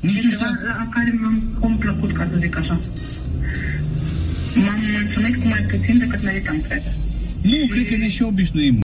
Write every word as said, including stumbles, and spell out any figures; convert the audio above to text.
Nici nu știu. La care m-am complăcut, ca să zic așa. M-am mulțumit cu mai puțin decât meritam, cred. Nu, cred că ne și obișnuim.